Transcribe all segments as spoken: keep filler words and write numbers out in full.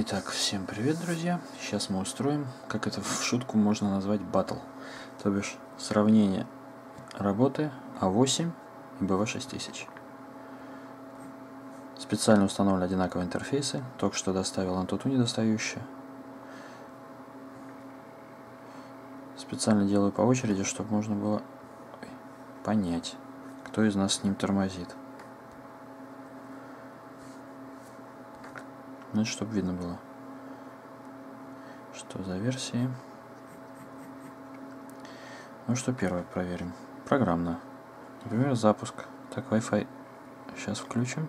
Итак, всем привет, друзья! Сейчас мы устроим, как это в шутку можно назвать, батл. То бишь, сравнение работы а восемь и бэ вэ шесть тысяч. Специально установлены одинаковые интерфейсы, только что доставил Antutu недостающие. Специально делаю по очереди, чтобы можно было понять, кто из нас с ним тормозит. Ну, чтобы видно было, что за версии. Ну что, первое проверим. Программно. Например, запуск. Так, Wi-Fi сейчас включим.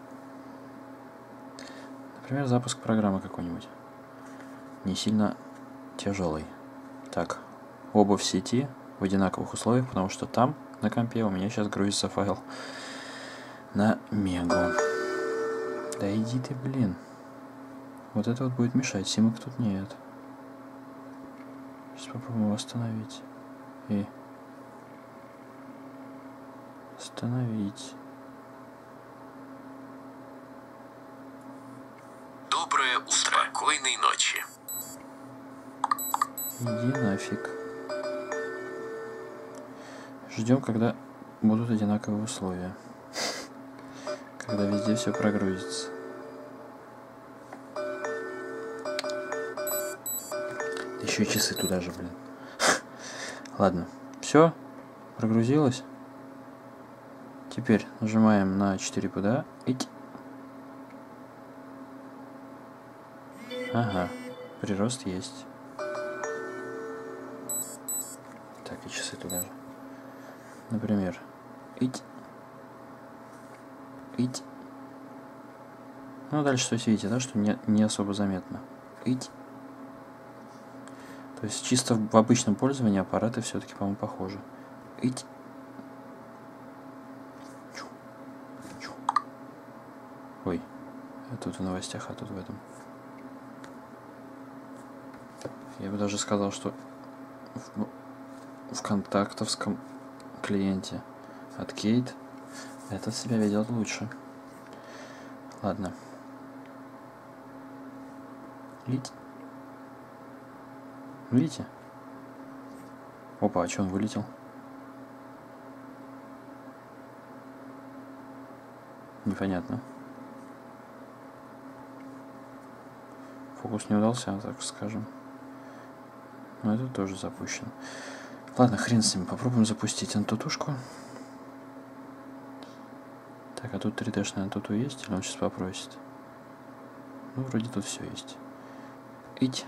Например, запуск программы какой-нибудь. Не сильно тяжелый. Так, оба в сети, в одинаковых условиях, потому что там, на компе, у меня сейчас грузится файл на мегу. Да иди ты, блин. Вот это вот будет мешать. Симок тут нет. Сейчас попробуем восстановить. И остановить. Доброе утро. Спокойной ночи. Иди нафиг. Ждем, когда будут одинаковые условия. Когда везде все прогрузится. Еще и часы туда же, блин. Ладно. Все. Прогрузилось. Теперь нажимаем на четыре пуда. Ить. Ага. Прирост есть. Так, и часы туда же. Например. Ить. Ить. Ну, дальше, то есть, видите, да, что не, не особо заметно. Ить. То есть, чисто в обычном пользовании аппараты все-таки, по-моему, похожи. Ить. Ой. Это тут в новостях, а тут в этом. Я бы даже сказал, что в, в контактовском клиенте от Кейт этот себя ведет лучше. Ладно. Видите? Видите? Опа, а что он вылетел? Непонятно. Фокус не удался, так скажем. Но это тоже запущено. Ладно, хрен с ним. Попробуем запустить антутушку. Так, а тут три дэ-шный антуту есть? Или он сейчас попросит? Ну, вроде тут все есть. Ить.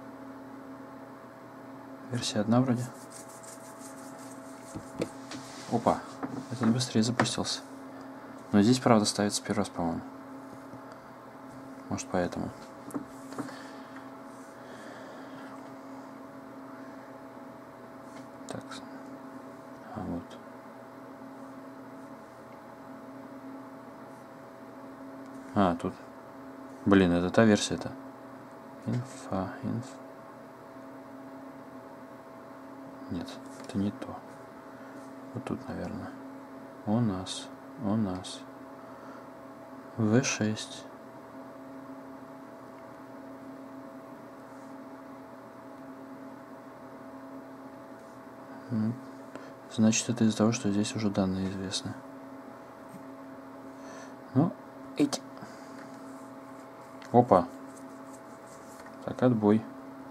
Версия одна вроде. Опа. Этот быстрее запустился. Но здесь, правда, ставится первый раз, по-моему. Может, поэтому. Так. А вот. А, тут. Блин, это та версия-то. Инфа, инф. Нет, это не то. Вот тут, наверное. У нас. У нас. вэ шесть. Значит, это из-за того, что здесь уже данные известны. Ну, эти. Опа. Так, отбой.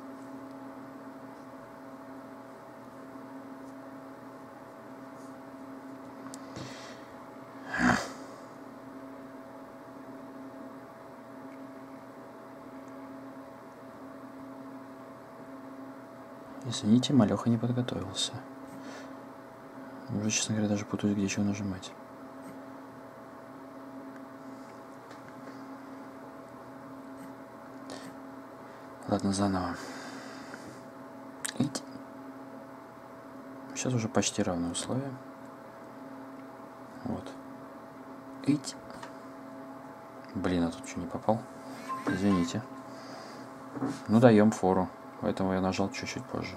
Извините, малеха не подготовился. Уже, честно говоря, даже путаюсь, где чего нажимать. Ладно, заново. Ить. Сейчас уже почти равные условия. Вот. Ить. Блин, а тут что, не попал? Извините. Ну, даем фору. Поэтому я нажал чуть-чуть позже.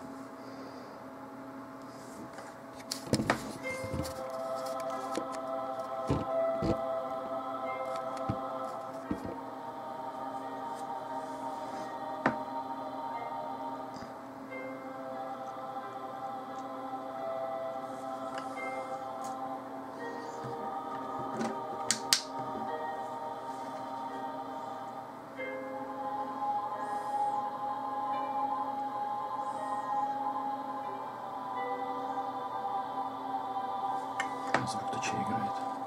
Звук тача играет.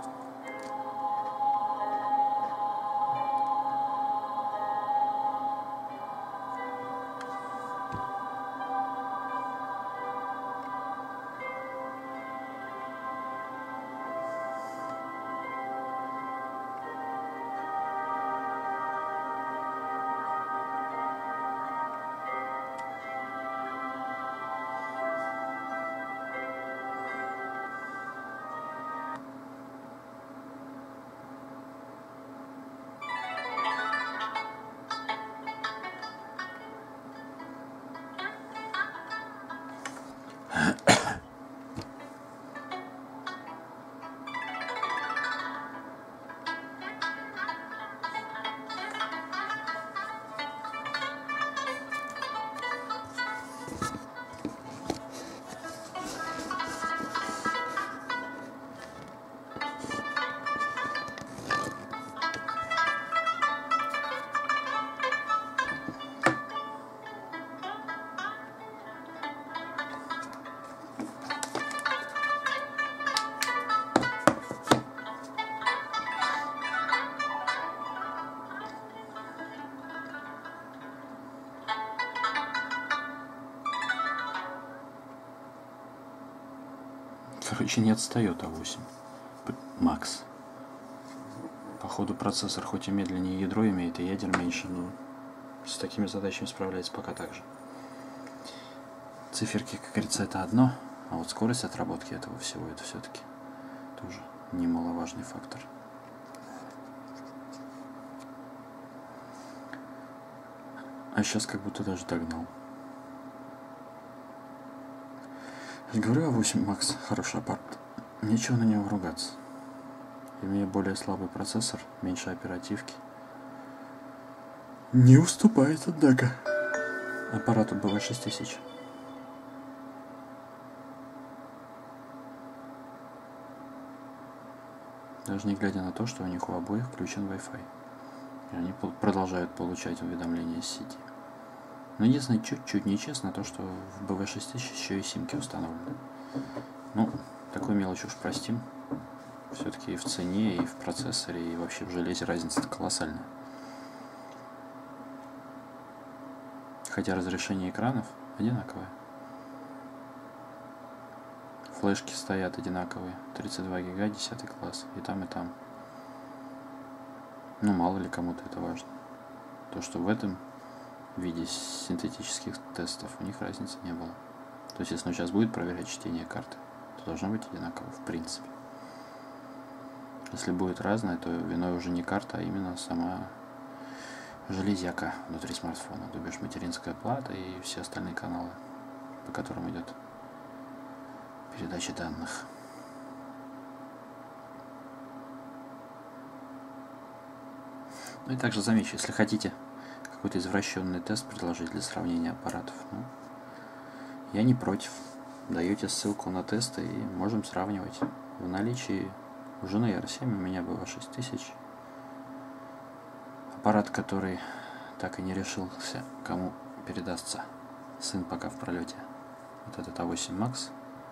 Короче, не отстает а восемь Макс. Походу процессор хоть и медленнее ядро имеет, и ядер меньше, но с такими задачами справляется пока так же. Циферки, как говорится, это одно, а вот скорость отработки этого всего это все-таки тоже немаловажный фактор. А сейчас как будто даже догнал. Говорю, а восемь Макс хороший аппарат. Нечего на него ругаться. Имея более слабый процессор, меньше оперативки. Не уступает, однако, аппарату бэ вэ шесть тысяч. Даже не глядя на то, что у них у обоих включен Wi-Fi. И они продолжают получать уведомления с сети. Но единственное, чуть-чуть нечестно то, что в бэ вэ шесть тысяч еще и симки установлены. Ну, такую мелочь уж простим. Все-таки и в цене, и в процессоре, и вообще в железе разница колоссальная. Хотя разрешение экранов одинаковое. Флешки стоят одинаковые. тридцать два гига, десятый класс. И там, и там. Ну, мало ли кому-то это важно. То, что в этом в виде синтетических тестов у них разницы не было. То есть, если он сейчас будет проверять чтение карты, то должно быть одинаково, в принципе. Если будет разное, то виной уже не карта, а именно сама железяка внутри смартфона, то бишь материнская плата и все остальные каналы, по которым идет передача данных. Ну и также замечу, если хотите какой-то извращенный тест предложить для сравнения аппаратов, ну, я не против. Даете ссылку на тесты и можем сравнивать. В наличии у жены эр семь, у меня бэ вэ шесть тысяч. Аппарат, который так и не решился, кому передастся. Сын пока в пролете. Вот этот а восемь Макс.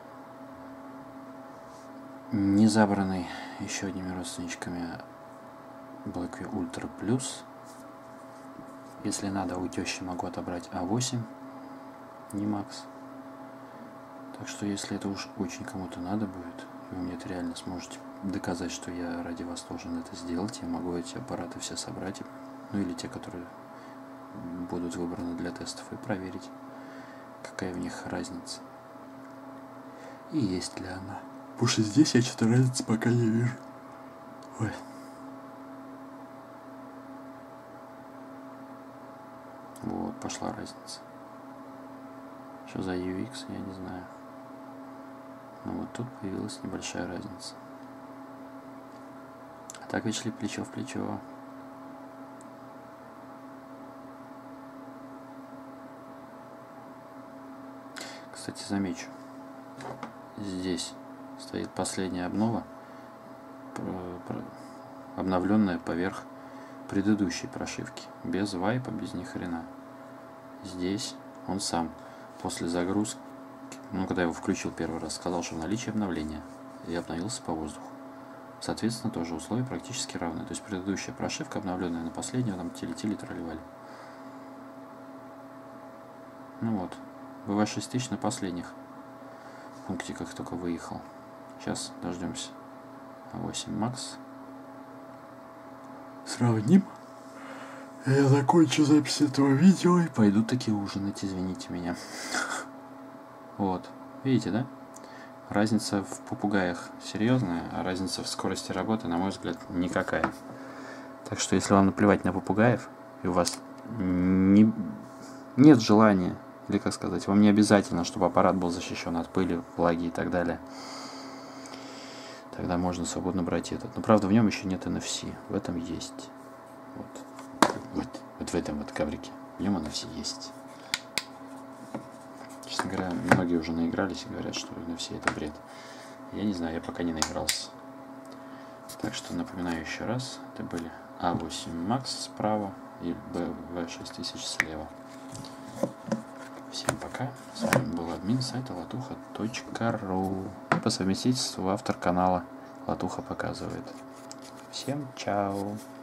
Не забранный еще одними родственничками Blackview Ultra Plus. Если надо, у тещи могу отобрать а восемь, не Макс. Так что, если это уж очень кому-то надо будет, и вы мне это реально сможете доказать, что я ради вас должен это сделать, я могу эти аппараты все собрать, ну или те, которые будут выбраны для тестов, и проверить, какая в них разница. И есть ли она. Потому что здесь я что-то разницы пока не вижу. Ой. Вот, пошла разница. Что за ю экс, я не знаю. Но вот тут появилась небольшая разница. А так ведь шли плечо в плечо. Кстати, замечу. Здесь стоит последняя обнова, обновленная поверх предыдущей прошивки. Без вайпа, без ни хрена. Здесь он сам после загрузки, ну когда я его включил первый раз, сказал, что в наличии обновления. и обновился по воздуху. Соответственно, тоже условия практически равны. То есть предыдущая прошивка, обновленная на последнюю, там телетели тролливали. Ну вот. бэ вэ шесть тысяч на последних пунктиках только выехал. Сейчас дождемся а восемь макс. Сравним. Я закончу запись этого видео и пойду таки ужинать, извините меня. Вот. Видите, да? Разница в попугаях серьезная, а разница в скорости работы, на мой взгляд, никакая. Так что, если вам наплевать на попугаев, и у вас не... нет желания, или как сказать, вам не обязательно, чтобы аппарат был защищен от пыли, влаги и так далее, тогда можно свободно брать этот. Но правда, в нем еще нет эн эф си. В этом есть. Вот. Вот, вот в этом вот коврике. В нем эн эф си есть. Честно говоря, многие уже наигрались и говорят, что эн эф си это бред. Я не знаю, я пока не наигрался. Так что напоминаю еще раз. Это были а восемь макс справа и бэ вэ шесть тысяч слева. Всем пока. С вами был админ сайта латуха точка ру. По совместительству автор канала Латуха показывает. Всем чао.